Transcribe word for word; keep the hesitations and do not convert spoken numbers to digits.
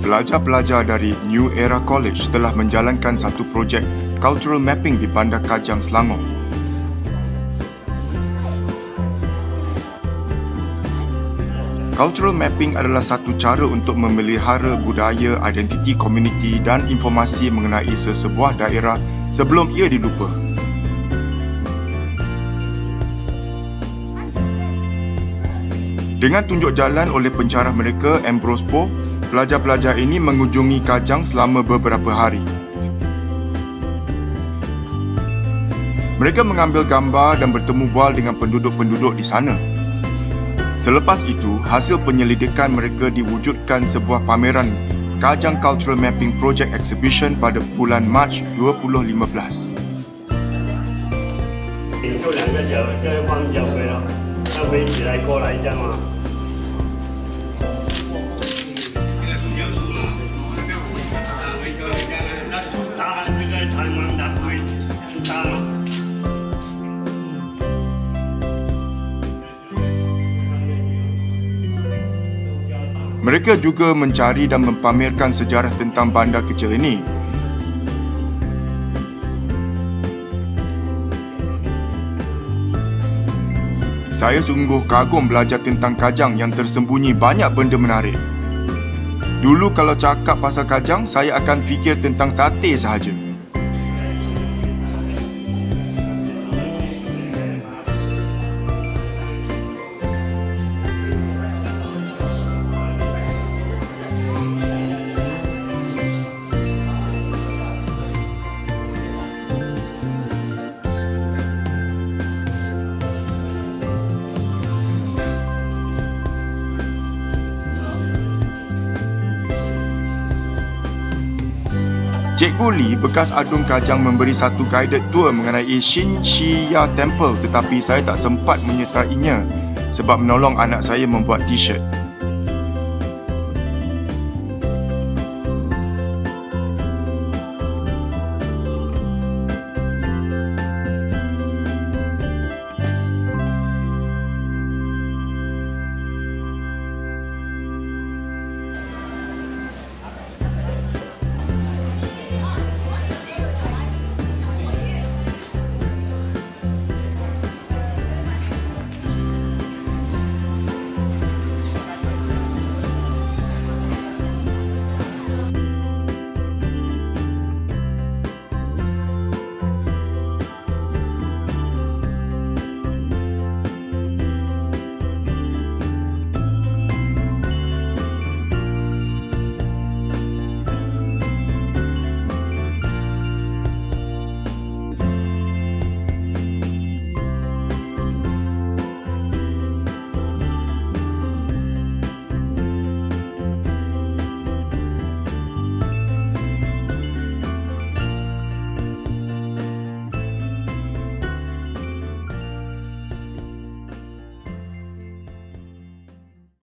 pelajar-pelajar dari New Era College telah menjalankan satu projek cultural mapping di Bandar Kajang, Selangor. Cultural mapping adalah satu cara untuk memelihara budaya, identiti komuniti dan informasi mengenai sesebuah daerah sebelum ia dilupa. Dengan tunjuk jalan oleh pencarah mereka, Ambrose Poe, pelajar-pelajar ini mengunjungi Kajang selama beberapa hari. Mereka mengambil gambar dan bertemu bual dengan penduduk-penduduk di sana. Selepas itu, hasil penyelidikan mereka diwujudkan sebuah pameran Kajang Cultural Mapping Project Exhibition pada bulan Mac dua ribu lima belas. Mereka juga mencari dan mempamerkan sejarah tentang bandar kecil ini. Saya sungguh kagum belajar tentang Kajang yang tersembunyi banyak benda menarik. Dulu kalau cakap pasal Kajang, saya akan fikir tentang sate sahaja. Cikgu Lee, bekas adung Kajang, memberi satu guided tour mengenai Shin Shiya Temple, tetapi saya tak sempat menyertainya sebab menolong anak saya membuat t-shirt.